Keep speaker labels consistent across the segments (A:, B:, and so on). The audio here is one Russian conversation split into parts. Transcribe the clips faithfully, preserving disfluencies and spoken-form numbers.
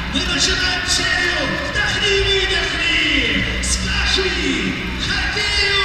A: Мы начинаем серию «Вдохни-выдохни». Скажи «Хоккею».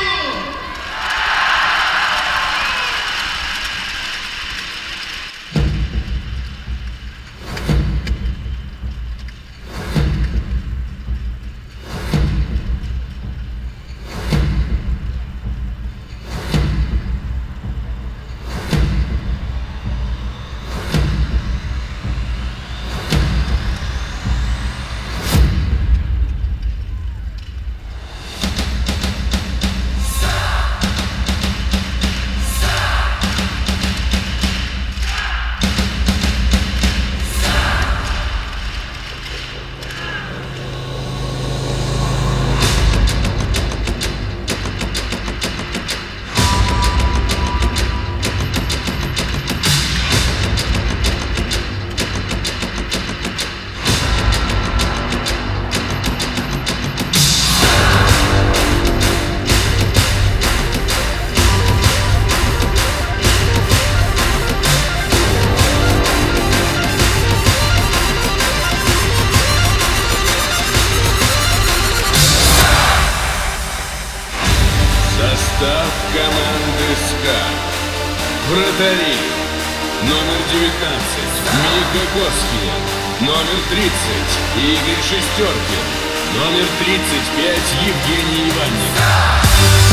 B: Состав команды СКА. Вратари. Номер девятнадцать Мика Коскinen. Номер тридцать Игорь Шестеркин. Номер тридцать пять Евгений Иванников.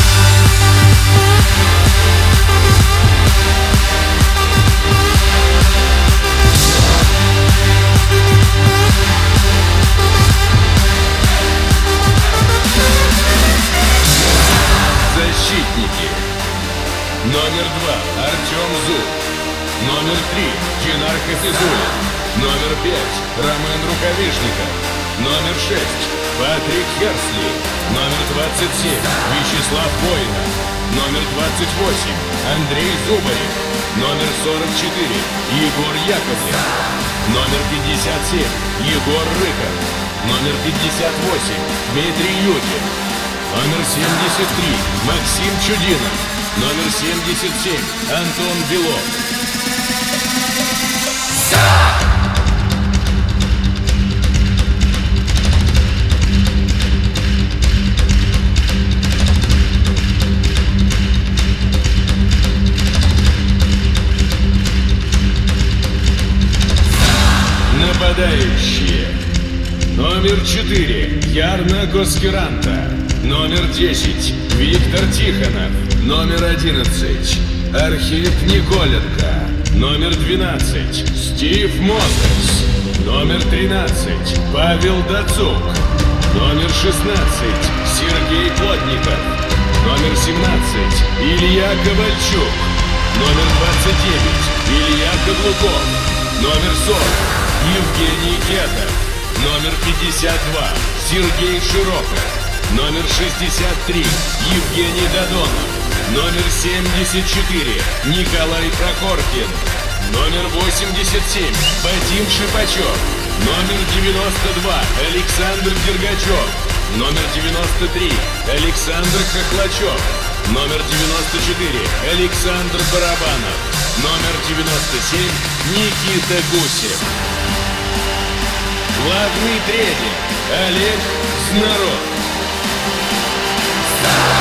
B: Защитники. Номер два Артем Зуб. Номер три Чинар Хафизуллин. Номер пять Ромен Рукавишников. Номер шесть Патрик Херсли. Номер двадцать семь Вячеслав Воина. Номер двадцать восемь Андрей Зубарев. Номер сорок четыре Егор Яковлев. Номер пятьдесят семь Егор Рыков. Номер пятьдесят восемь Дмитрий Юдин. Номер семьдесят три Максим Чудинов. Номер семьдесят семь Антон Белов. Нападающие. Номер четыре Ярна Коскиранта. Номер десять Виктор Тихонов. Номер одиннадцать Архип Николенко. Номер двенадцать Стив Мозес. Номер тринадцать Павел Дацук. Номер шестнадцать Сергей Плотников. Номер семнадцать Илья Ковальчук. Номер двадцать девять Илья Каблуков. Номер сорок Евгений Кетов. Номер пятьдесят два Сергей Широков. Номер шестьдесят три Евгений Додонов. Номер семьдесят четыре Николай Прокоркин. Номер восемьдесят семь Вадим Шипачев. Номер девяносто два Александр Дергачев. Номер девяносто три Александр Хохлачев. Номер девяносто четыре Александр Барабанов. Номер девяносто семь Никита Гусев. Главный тренер Олег Знаров.